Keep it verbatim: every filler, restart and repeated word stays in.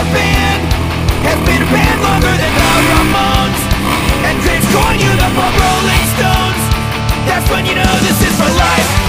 your band has been a band longer than the Ramones, and critics calling you the pop Rolling Stones. That's when you know this is for life.